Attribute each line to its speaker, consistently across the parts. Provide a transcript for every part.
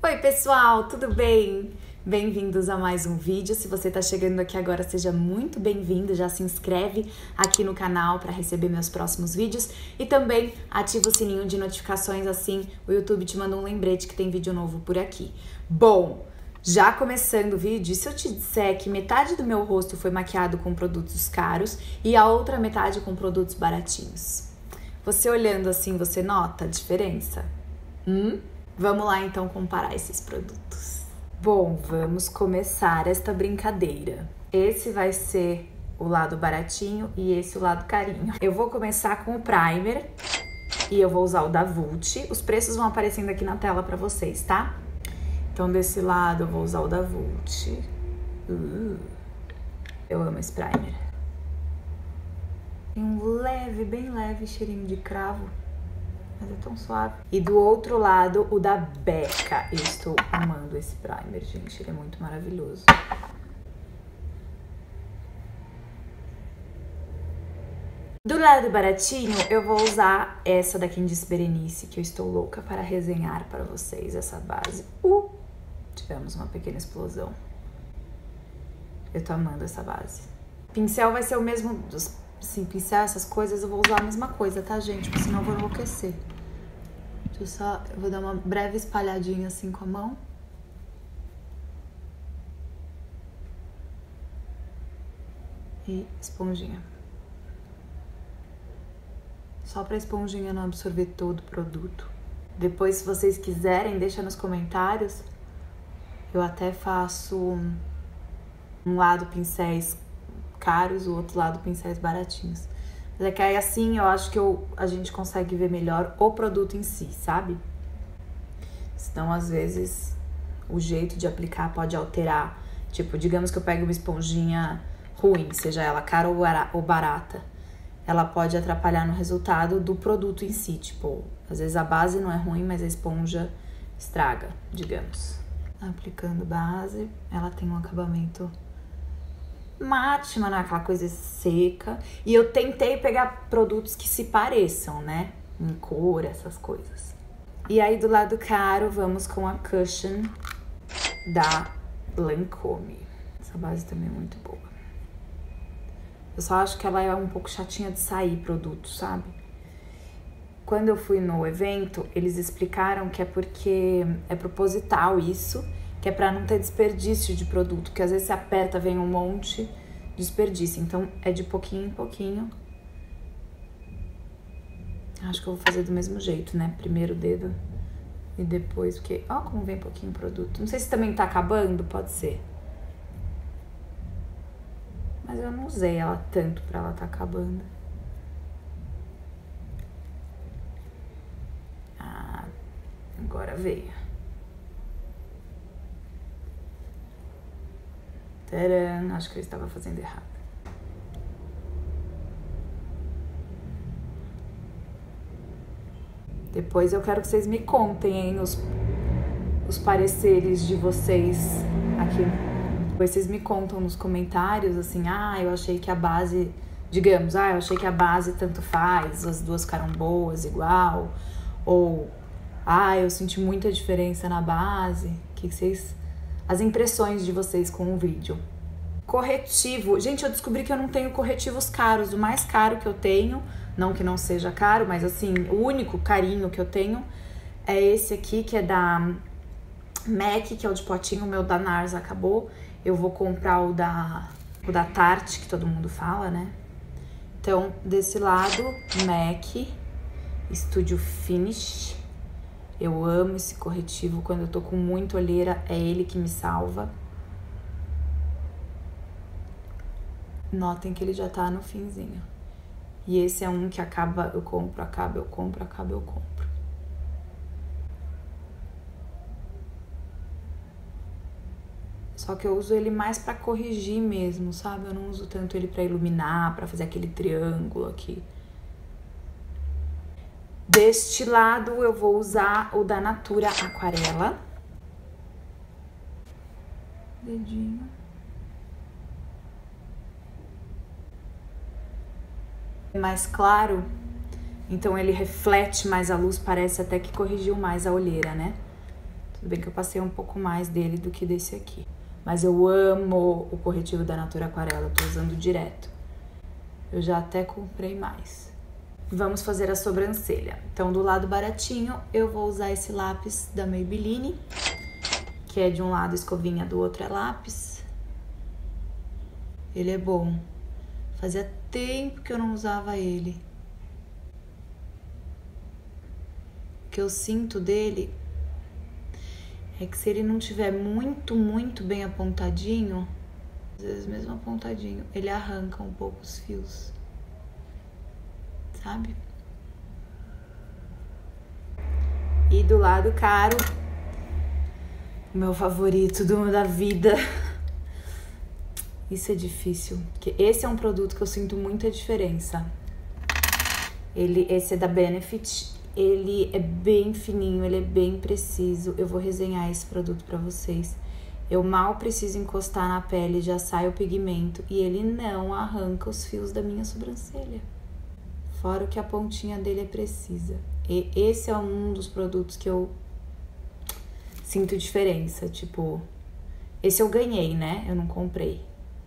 Speaker 1: Oi pessoal, tudo bem? Bem-vindos a mais um vídeo. Se você está chegando aqui agora, seja muito bem-vindo. Já se inscreve aqui no canal para receber meus próximos vídeos e também ativa o sininho de notificações, assim o YouTube te manda um lembrete que tem vídeo novo por aqui. Bom, já começando o vídeo, se eu te disser que metade do meu rosto foi maquiado com produtos caros e a outra metade com produtos baratinhos, você olhando assim, você nota a diferença? Vamos lá então comparar esses produtos. Bom, vamos começar esta brincadeira. Esse vai ser o lado baratinho e esse o lado carinho. Eu vou começar com o primer e eu vou usar o da Vult. Os preços vão aparecendo aqui na tela pra vocês, tá? Então desse lado eu vou usar o da Vult. Eu amo esse primer. Tem um leve, bem leve cheirinho de cravo. Mas é tão suave. E do outro lado, o da Becca. Eu estou amando esse primer, gente. Ele é muito maravilhoso. Do lado baratinho, eu vou usar essa da Candice Berenice, que eu estou louca para resenhar para vocês, essa base. Tivemos uma pequena explosão. Eu tô amando essa base. Pincel vai ser o mesmo... Assim, pincel, essas coisas, eu vou usar a mesma coisa, tá, gente? Porque senão eu vou enlouquecer. Eu vou dar uma breve espalhadinha assim com a mão. E esponjinha. Só pra esponjinha não absorver todo o produto. Depois, se vocês quiserem, deixa nos comentários. Eu até faço um lado pincéis caros, o outro lado pincéis baratinhos. Mas é que aí assim eu acho que a gente consegue ver melhor o produto em si, sabe? Senão às vezes o jeito de aplicar pode alterar. Tipo, digamos que eu pego uma esponjinha ruim, seja ela cara ou barata. Ela pode atrapalhar no resultado do produto em si. Tipo, às vezes a base não é ruim, mas a esponja estraga, digamos. Aplicando base, ela tem um acabamento mate, mas não é aquela coisa seca. E eu tentei pegar produtos que se pareçam, né? Em cor, essas coisas. E aí, do lado caro, vamos com a Cushion da Lancôme. Essa base também é muito boa. Eu só acho que ela é um pouco chatinha de sair produto, sabe? Quando eu fui no evento, eles explicaram que é porque é proposital isso, que é pra não ter desperdício de produto, que às vezes você aperta, vem um monte, desperdício. Então, é de pouquinho em pouquinho. Acho que eu vou fazer do mesmo jeito, né? Primeiro o dedo e depois, porque... Ó como vem pouquinho produto. Não sei se também tá acabando, pode ser. Mas eu não usei ela tanto pra ela tá acabando. Ah, agora veio. Tcharam, acho que eu estava fazendo errado. Depois eu quero que vocês me contem, hein, os pareceres de vocês aqui. Depois vocês me contam nos comentários, assim, eu achei que a base, digamos, eu achei que a base tanto faz, as duas ficaram boas, igual. Ou, eu senti muita diferença na base. Que vocês... As impressões de vocês com o vídeo. Corretivo. Gente, eu descobri que eu não tenho corretivos caros. O mais caro que eu tenho, não que não seja caro, mas assim, o único carinho que eu tenho é esse aqui, que é da MAC, que é o de potinho. O meu da NARS acabou. Eu vou comprar o da Tarte, que todo mundo fala, né? Então, desse lado, MAC Studio Finish. Eu amo esse corretivo, quando eu tô com muita olheira, é ele que me salva. Notem que ele já tá no finzinho. E esse é um que acaba, eu compro, acaba, eu compro, acaba, eu compro. Só que eu uso ele mais pra corrigir mesmo, sabe? Eu não uso tanto ele pra iluminar, pra fazer aquele triângulo aqui. Deste lado, eu vou usar o da Natura Aquarela. Dedinho. Mais claro, então ele reflete mais a luz, parece até que corrigiu mais a olheira, né? Tudo bem que eu passei um pouco mais dele do que desse aqui. Mas eu amo o corretivo da Natura Aquarela, tô usando direto. Eu já até comprei mais. Vamos fazer a sobrancelha. Então, do lado baratinho, eu vou usar esse lápis da Maybelline, que é de um lado escovinha, do outro é lápis. Ele é bom. Fazia tempo que eu não usava ele. O que eu sinto dele é que se ele não tiver muito bem apontadinho, às vezes mesmo apontadinho, ele arranca um pouco os fios, sabe? E do lado caro, o meu favorito da vida. Isso é difícil, porque esse é um produto que eu sinto muita diferença. Esse é da Benefit. Ele é bem fininho, ele é bem preciso. Eu vou resenhar esse produto pra vocês. Eu mal preciso encostar na pele, já sai o pigmento. E ele não arranca os fios da minha sobrancelha. Fora que a pontinha dele é precisa. E esse é um dos produtos que eu sinto diferença. Tipo, esse eu ganhei, né? Eu não comprei.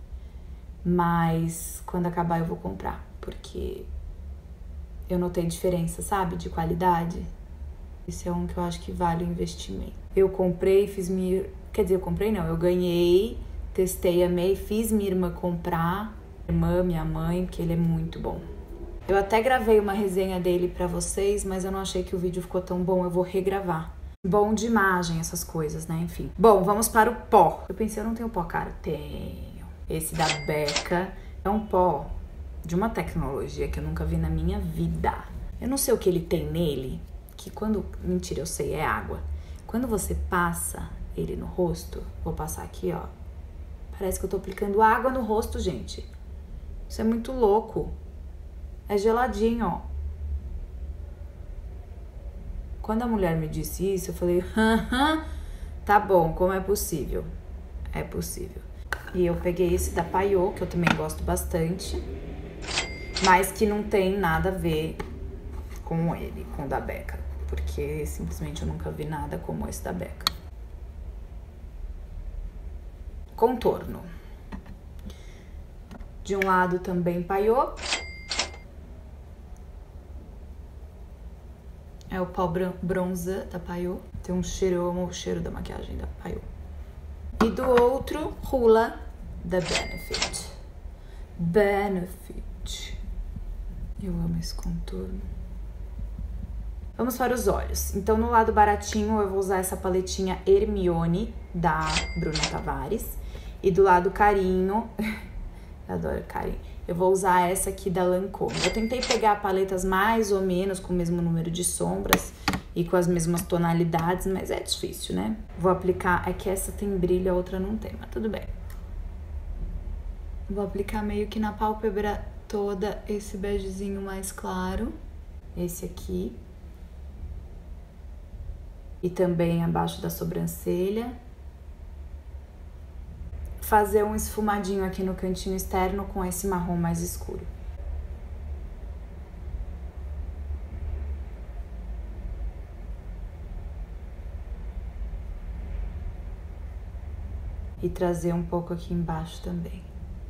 Speaker 1: Mas quando acabar eu vou comprar. Porque eu notei diferença, sabe? De qualidade. Esse é um que eu acho que vale o investimento. Eu comprei, fiz minha... Quer dizer, eu comprei não. Eu ganhei, testei, amei, fiz minha irmã comprar. Minha mãe, porque ele é muito bom. Eu até gravei uma resenha dele pra vocês, mas eu não achei que o vídeo ficou tão bom. Eu vou regravar. Bom de imagem, essas coisas, né? Enfim. Bom, vamos para o pó. Eu pensei, eu não tenho pó, cara. Tenho. Esse da Becca é um pó de uma tecnologia que eu nunca vi na minha vida. Eu não sei o que ele tem nele, que quando... Mentira, eu sei, é água. Quando você passa ele no rosto, vou passar aqui, ó. Parece que eu tô aplicando água no rosto, gente. Isso é muito louco. É geladinho, ó. Quando a mulher me disse isso, eu falei, tá bom, como é possível? É possível. E eu peguei esse da Payot, que eu também gosto bastante, mas que não tem nada a ver com ele, com o da Becca, porque simplesmente eu nunca vi nada como esse da Becca. Contorno. De um lado também Payot. É o pó bronzer da Payot. Tem um cheiro, eu amo o cheiro da maquiagem da Payot. E do outro, Hoola da Benefit. Benefit. Eu amo esse contorno. Vamos para os olhos. Então, no lado baratinho, eu vou usar essa paletinha Hermione da Bruna Tavares. E do lado carinho, eu adoro carinho, eu vou usar essa aqui da Lancôme. Eu tentei pegar paletas mais ou menos com o mesmo número de sombras e com as mesmas tonalidades, mas é difícil, né? Vou aplicar, é que essa tem brilho, a outra não tem, mas tudo bem. Vou aplicar meio que na pálpebra toda esse begezinho mais claro, esse aqui. E também abaixo da sobrancelha. Fazer um esfumadinho aqui no cantinho externo com esse marrom mais escuro. E trazer um pouco aqui embaixo também.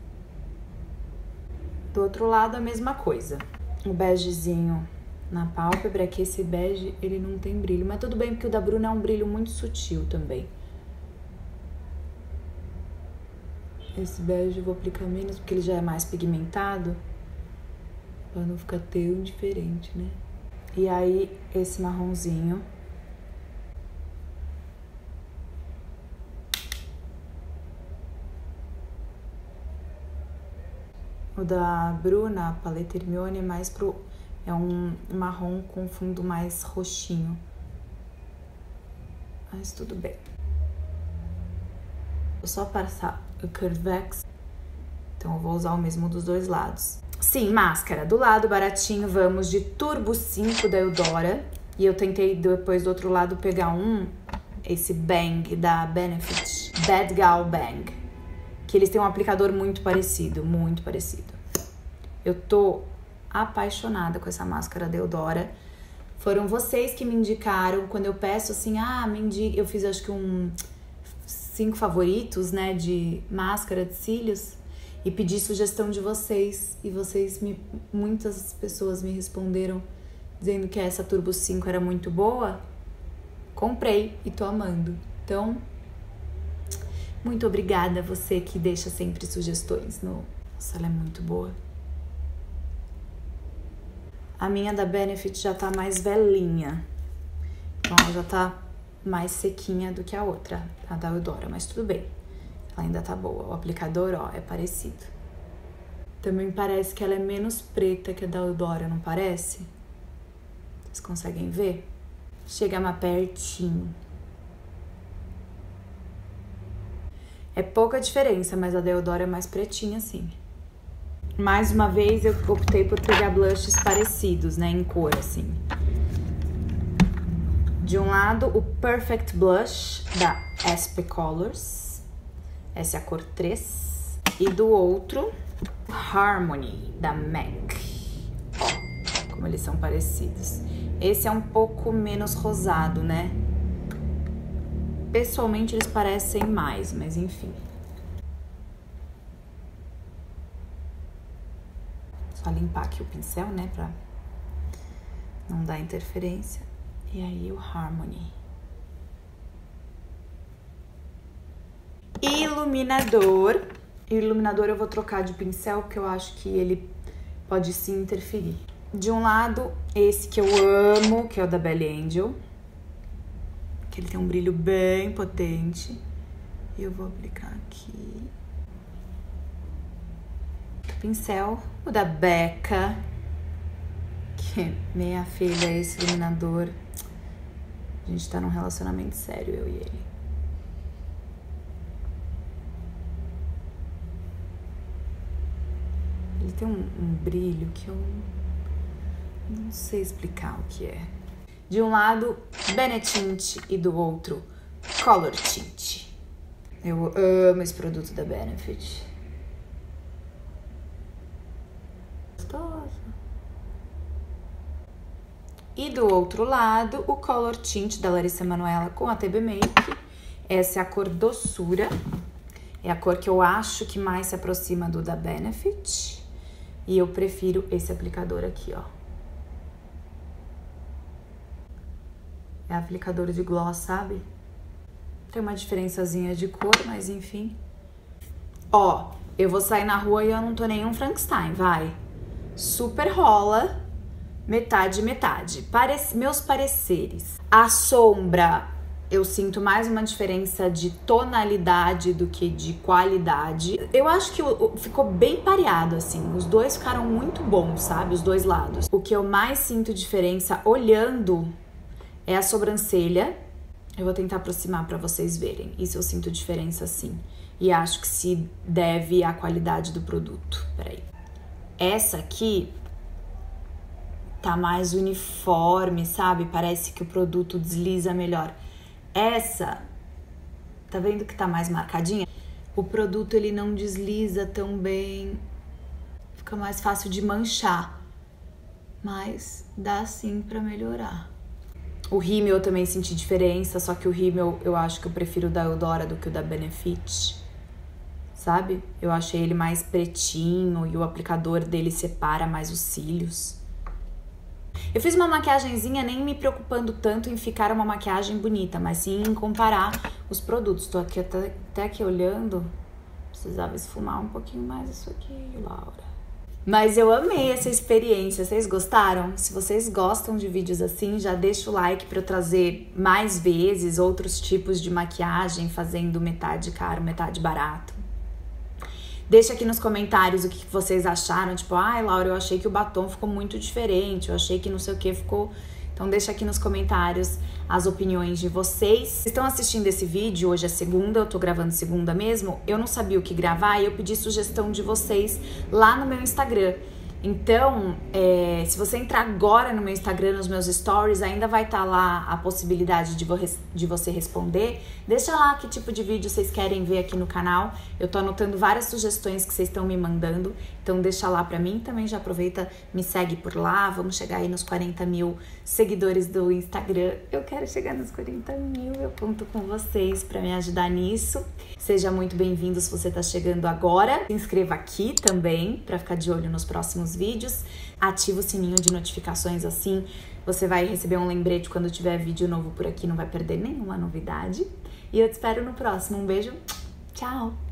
Speaker 1: Do outro lado, a mesma coisa. O begezinho na pálpebra, que esse bege, ele não tem brilho. Mas tudo bem, porque o da Bruna é um brilho muito sutil também. Esse bege eu vou aplicar menos, porque ele já é mais pigmentado. Pra não ficar tão diferente, né? E aí, esse marronzinho. O da Bruna, a paleta Hermione, é mais pro... É um marrom com fundo mais roxinho. Mas tudo bem. Vou só passar o Curvex. Então, eu vou usar o mesmo dos dois lados. Sim, máscara. Do lado baratinho, vamos de Turbo 5 da Eudora. E eu tentei depois do outro lado pegar esse Bang da Benefit. Bad Gal Bang. Que eles têm um aplicador muito parecido, muito parecido. Eu tô apaixonada com essa máscara da Eudora. Foram vocês que me indicaram, quando eu peço assim, eu fiz acho que 5 favoritos, né, de máscara de cílios, e pedi sugestão de vocês, e muitas pessoas me responderam dizendo que essa Turbo 5 era muito boa. Comprei e tô amando. Então, muito obrigada a você que deixa sempre sugestões. Nossa, ela é muito boa. A minha da Benefit já tá mais velhinha. Então, ela já tá mais sequinha do que a outra, a da Eudora, mas tudo bem. Ela ainda tá boa. O aplicador, ó, é parecido. Também parece que ela é menos preta que a da Eudora, não parece? Vocês conseguem ver? Chega mais pertinho. É pouca diferença, mas a da Eudora é mais pretinha, sim. Mais uma vez, eu optei por pegar blushes parecidos, né, em cor, assim. De um lado, o Perfect Blush da SP Colors. Essa é a cor 3. E do outro, Harmony da MAC. Ó, como eles são parecidos. Esse é um pouco menos rosado, né? Pessoalmente, eles parecem mais, mas enfim. Só limpar aqui o pincel, né, pra não dar interferência. E aí o Harmony. Iluminador. Iluminador eu vou trocar de pincel, porque eu acho que ele pode sim interferir. De um lado, esse que eu amo, que é o da Belly Angel. Que ele tem um brilho bem potente. E eu vou aplicar aqui. Pincel, o da Becca, que minha filha, esse iluminador, a gente tá num relacionamento sério, eu e ele. Ele tem um brilho que eu não sei explicar o que é. De um lado, Benetint, e do outro, Color Tint. Eu amo esse produto da Benefit. E do outro lado, o Color Tint da Larissa Manoela com a TB Make. Essa é a cor Doçura. É a cor que eu acho que mais se aproxima do da Benefit. E eu prefiro esse aplicador aqui, ó. É aplicador de gloss, sabe? Tem uma diferençazinha de cor, mas enfim. Ó, eu vou sair na rua e eu não tô nenhum Frankenstein, vai. Super rola, metade, metade. Meus pareceres. A sombra, eu sinto mais uma diferença de tonalidade do que de qualidade. Eu acho que ficou bem pareado, assim. Os dois ficaram muito bons, sabe? Os dois lados. O que eu mais sinto diferença olhando é a sobrancelha. Eu vou tentar aproximar pra vocês verem. Isso eu sinto diferença, sim. E acho que se deve à qualidade do produto. Peraí. Essa aqui tá mais uniforme, sabe? Parece que o produto desliza melhor. Essa, tá vendo que tá mais marcadinha? O produto, ele não desliza tão bem. Fica mais fácil de manchar. Mas dá sim pra melhorar. O rímel eu também senti diferença, só que o rímel eu acho que eu prefiro o da Eudora do que o da Benefit. Sabe? Eu achei ele mais pretinho e o aplicador dele separa mais os cílios. Eu fiz uma maquiagenzinha nem me preocupando tanto em ficar uma maquiagem bonita, mas sim em comparar os produtos. Tô aqui até aqui olhando. Precisava esfumar um pouquinho mais isso aqui, Laura. Mas eu amei essa experiência. Vocês gostaram? Se vocês gostam de vídeos assim, já deixa o like pra eu trazer mais vezes outros tipos de maquiagem, fazendo metade caro, metade barato. Deixa aqui nos comentários o que vocês acharam. Tipo, ai, Laura, eu achei que o batom ficou muito diferente. Eu achei que não sei o que ficou... Então deixa aqui nos comentários as opiniões de vocês. Vocês estão assistindo esse vídeo, hoje é segunda, eu tô gravando segunda mesmo. Eu não sabia o que gravar e eu pedi sugestão de vocês lá no meu Instagram. Então, se você entrar agora no meu Instagram, nos meus stories, ainda vai estar lá a possibilidade de você responder. Deixa lá que tipo de vídeo vocês querem ver aqui no canal. Eu tô anotando várias sugestões que vocês estão me mandando, então deixa lá pra mim. Também já aproveita, me segue por lá. Vamos chegar aí nos 40 mil seguidores do Instagram. Eu quero chegar nos 40 mil, eu conto com vocês pra me ajudar nisso. Seja muito bem-vindo se você tá chegando agora. Se inscreva aqui também pra ficar de olho nos próximos vídeos. Ativa o sininho de notificações, assim você vai receber um lembrete quando tiver vídeo novo por aqui, não vai perder nenhuma novidade. E eu te espero no próximo. Um beijo, tchau!